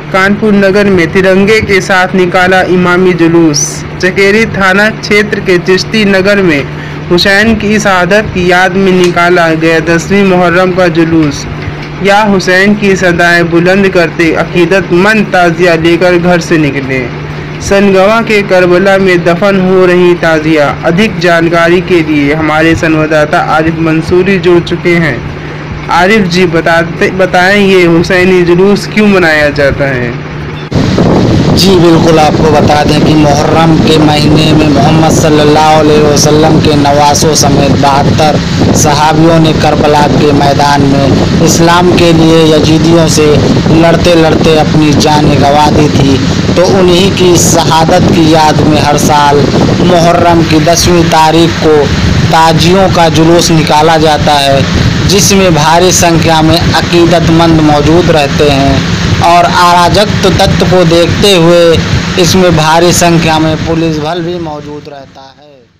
कानपुर नगर में तिरंगे के साथ निकाला इमामी जुलूस। चकेरी थाना क्षेत्र के चिश्ती नगर में हुसैन की शहादत की याद में निकाला गया 10वीं मुहर्रम का जुलूस। या हुसैन की सदाएं बुलंद करते अकीदतमंद ताज़िया लेकर घर से निकले। सनगवा के करबला में दफन हो रही ताज़िया। अधिक जानकारी के लिए हमारे संवाददाता आरिफ मंसूरी जुड़ चुके हैं। आरिफ जी बताएं ये हुसैनी जुलूस क्यों मनाया जाता है? जी बिल्कुल, आपको बता दें कि मुहर्रम के महीने में मोहम्मद सल्लल्लाहु अलैहि वसल्लम के नवासों समेत 72 सहाबियों ने करबला के मैदान में इस्लाम के लिए यजीदियों से लड़ते लड़ते अपनी जान गंवा दी थी। तो उन्हीं की शहादत की याद में हर साल मुहर्रम की 10वीं तारीख को ताजियों का जुलूस निकाला जाता है, जिसमें भारी संख्या में अकीदतमंद मौजूद रहते हैं और अराजक तत्व को देखते हुए इसमें भारी संख्या में पुलिस बल भी मौजूद रहता है।